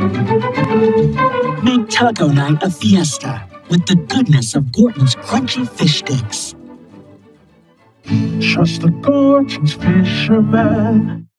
Make taco night a fiesta with the goodness of Gorton's crunchy fish sticks. Trust the Gorton's Fisherman.